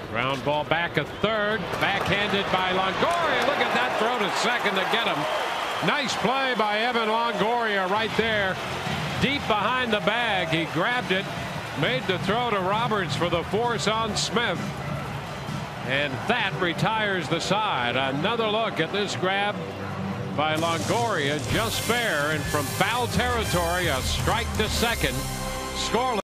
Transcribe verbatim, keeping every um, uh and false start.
Ground ball back a third. Backhanded by Longoria. Look at that throw to second to get him. Nice play by Evan Longoria right there. Deep behind the bag. He grabbed it. Made the throw to Roberts for the force on Smith. And that retires the side. Another look at this grab by Longoria. Just fair. And from foul territory, a strike to second. Scoreless.